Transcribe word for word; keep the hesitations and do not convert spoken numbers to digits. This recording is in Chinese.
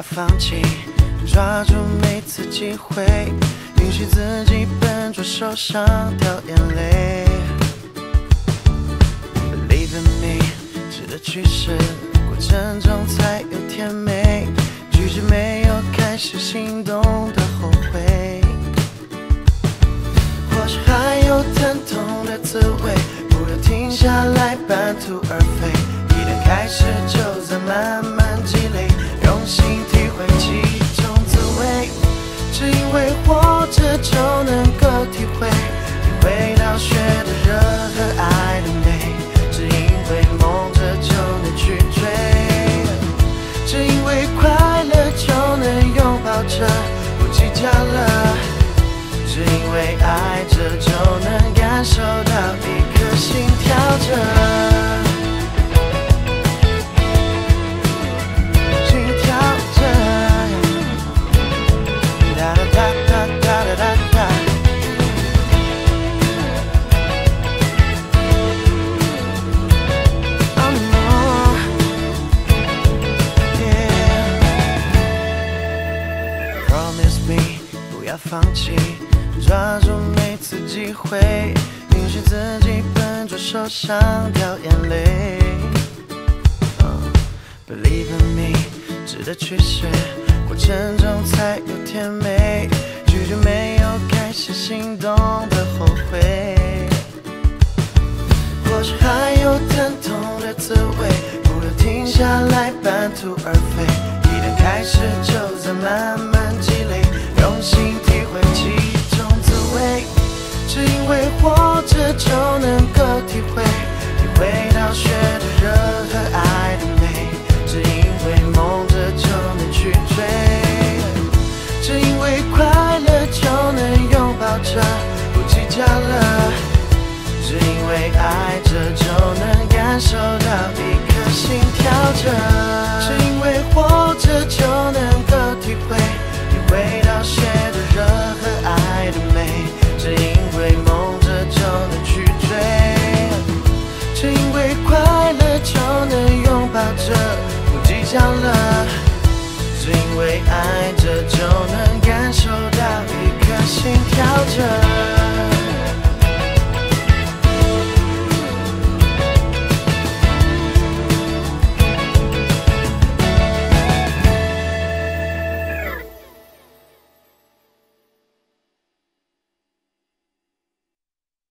放弃，抓住每次机会，允许自己笨拙受伤掉眼泪。Believe in me， 值得去试，过程中才有甜美，拒绝没有开始心动的后悔。或许还有疼痛的滋味，不要停下来半途而废，一旦开始就在慢慢积累，用心体会其中滋味。只因为活着就能够体会，体会到雪的热和爱的美，只因为梦着就能去追，只因为快乐就能拥抱着不计较了，只因为爱着就能感受到一颗心跳着。放弃，抓住每次机会，允许自己笨拙受伤掉眼泪。uh, Believe in me， 值得去试，过程中才有甜美，拒绝没有开始心动的后悔。或许还有疼痛的滋味，不要停下来半途而废，一旦开始就在慢慢积累，用心体会其中滋味。只因为活着就能够体会，体会到雪的热和爱的美，只因为梦着就能去追，只因为快乐就能拥抱着不计较了，只因为爱着就能感受到一颗心跳着。